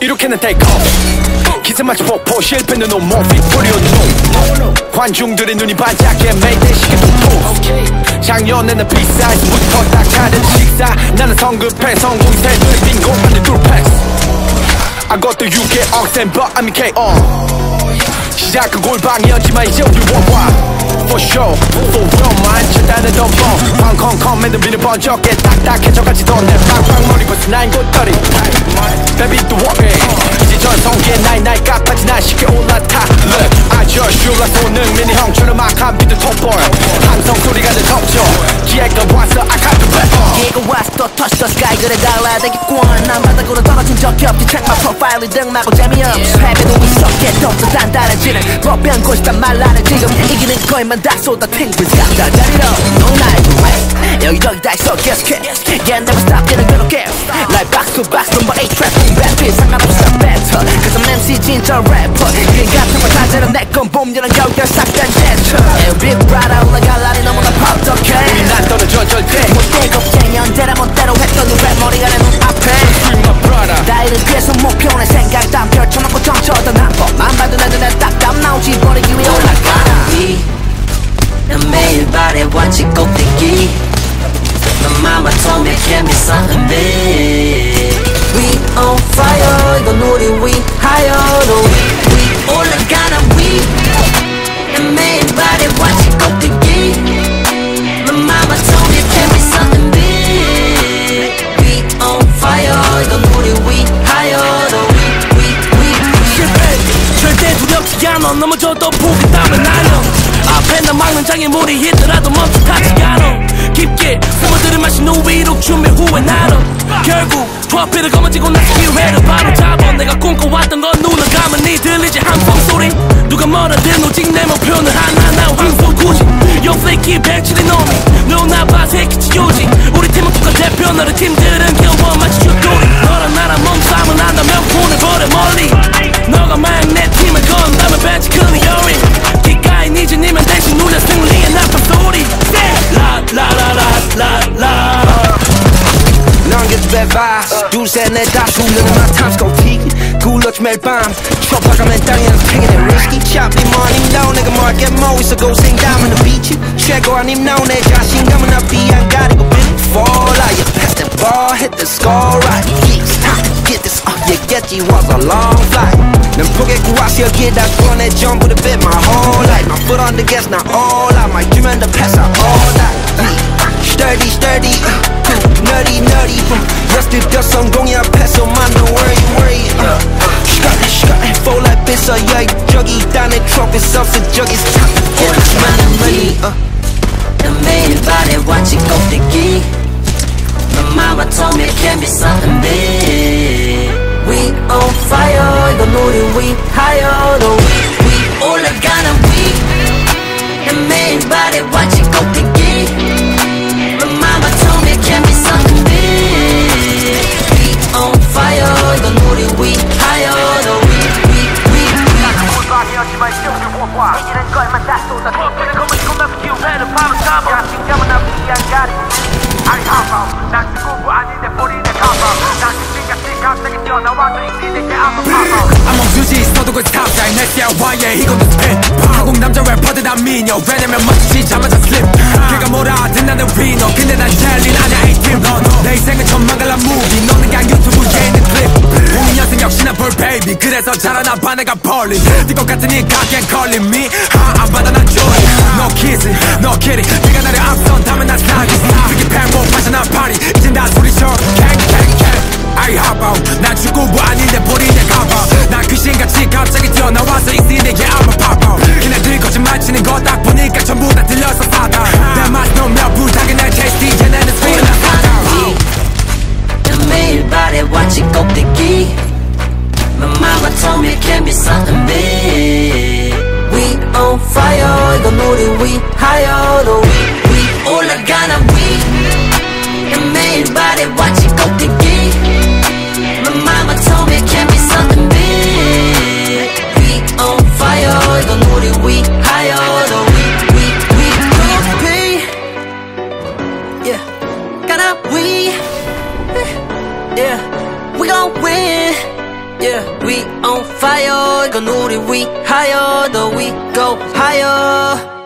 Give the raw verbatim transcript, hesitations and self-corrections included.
이렇게는 take off 기세마치 폭포 실패는 no more victory no 관중들의 눈이 반짝해 매일 시계 톡톡 작년에는 비사이즈부터 딱 가는 식사 나는 성급해 성공이 새 눈에 빙고 안돼 둘 패스 I got the 유 케이 accent but I'm K O 시작은 골방이었지만 이제 우리 worldwide For sure, for real 만 쳤다는 덤벙 펑컹컹 맨들 미는 번쩍해 딱딱해 저같이 던데 빵빵 머리 벌써 나인 곳더리 Baby 또 워해 이제 전성기에 나이 나이 깎아지 난 쉽게 올라타 Look, I just shoot like 손흥민이 형처럼 막한 비트 톱볼 함성 소리가 늘 덮쳐 기회가 왔어 I got the back 기회가 왔어 또 touch the sky 그래 달라대기권 난 바닥으로 떨어진 적이 없지 check my profile 등하고 재미없어 패배도 있었게 더욱더 단단해지는 법변 고싶단 말 나는 지금 이기는 거에만 다 쏟아 튕기면서 다 자리로 넌 나의 왜 여기저기 다 있어 계속해 Yeah never stop getting 그렇게 Like box to box number eight trap boom bap beat 상관없어 better Cause I'm 엠씨 진짜 래퍼 길 같은 걸 다재는 내건 봄 여름 겨울 싹단 제철 Big brother 올라갈 날이 너무나 퍽떡해 우리 난 떨어져 절대 못돼 겁쟁이 언제나 멋대로 했던 랩 머리가 내 눈앞에 Scream my brother 나이는 그래서 목표 내 생각 다 펼쳐놓고 정쳐던 한번만 봐도 내 눈에 딱땀 나오지 버리기 위해 올라가나 난 매일 발에 watch it 꼭대기 My mama told me it can be something big We on fire 이건 우리 위하여로 We 올라가나 we 난 매일 발에 watch it 꼭대기 My mama told me it can be something big We on fire 이건 우리 위하여로 We, we, we, we 실패 절대 두렵지 않아 넘어져도 포기하면 나요 앞에 나 막는 장애물이 있더라도 멈춰타지 않아 깊게 숨어들은 마신 우위로 준비 후에 나로 결국 트로피를 거머쥐고 나서 기회를 바로 잡아 내가 꿈꿔왔던 건 눈을 감아 니 들리지 한방 소리 누가 뭐라든 오직 내 목표는 하나 나 황소 굳이 Yo flaky 백칠의 놈이 너나봐 새끼 치우지 우리 팀은 국가대표 너를 팀들은 겨워 마치 죽돌이 너랑 나랑 몸싸움을 한다면 보내버려 멀리 너가 만약 내 팀을 건다면 벤치 클리 요리 기가에 니 진이면 대신 울려 승리의 나쁜 소리 라라라라라라 넌 get bad vibes 둘셋넷 다시 울려는 my times go peak 굴렀지 매일 밤 촉박하면 땅에는 taking it risky 샵이 뭐 아님 now 내가 뭐 할게 뭐 있어 go sing down on the beach 최고 아님 now 내 자신감은 앞이 안 가리고 been fall out you pass the ball hit the score right yeah it's time to get this up yeah get you was a long flight 난 포기했고 왔어 여기에 다 뻔해 전부 다 bit my whole life my foot on the gas not all out my dream and the pass out all night yeah. Sturdy sturdy uh, nutty nutty Rusted dust 성공이 앞에서 man don't worry worry uh, 시간에 시간에 fall like this uh, yeah 저기 있다 내 trophies 없어 저기 it's time to get this money money uh. 난 매일 발에 watch it 꼭대기 My mama told me it can be something big We on fire 이건 우리 위하여로 We 올라가는 we 난 매일 발에 watch it 꼭대기 My mama told me it can be something big We on fire 이건 우리 위하여로 We, we, we, we 나는 골방이었지만 이제 우리 worldwide 이기는 걸만 다 쏟아 트로피를 거머쥐고 나서 기회를 바로 잡아 자신감은 앞이 안 가리고 아니 하방 난 친구가 아닌데 본인의 가방 난 생각이 갑자기 뛰어나와도 이미 내게 아무 파방 I'm on 뮤직 서도 그 탑사인 내 씨알와이에 이건 더 스핏 한국 남자 래퍼들 다 미녀 왜냐면 멋지자마자 슬립 걔가 뭐라 하든 나는 위너 근데 난 젤린 아냐 에이팀 내 인생은 천만갈라 무비 너는 그냥 유튜브에 있는 클립 이 녀석 역시나 볼 베이비 그래서 자라나 봐 내가 벌린 네것 같으니까 can't call it me 안 받아 난 조리 No kissing, no kidding 네가 나를 앞선다면 난 사기 특히 팽목 마셔 난 파리 이젠 다 소리쳐 캥 캥캥 I hop out 난 축구부 아닌데 본인의 가방 난 귀신같이 갑자기 튀어나와서 이씨 내게 I'm a pop out 걔네들이 거짓말 치는 거 딱 보니까 전부 다 들려서 사다 내 맛 너몇 부탁에 내 tasty 얘네는 스윙을 난 사다 난 매일 발에 watch it 꼭대기 My mama told me it can be something big We on fire 이건 우리 위하여로 We 올라가나 we 난 매일 발에 watch it 꼭대기 My mama told me it can be something big We on fire 이건 우리 위하여로 We, we, we, we be Yeah, gotta we Yeah, we gon' win Yeah, we on fire. 이건 우리 위하여. 더 we go higher.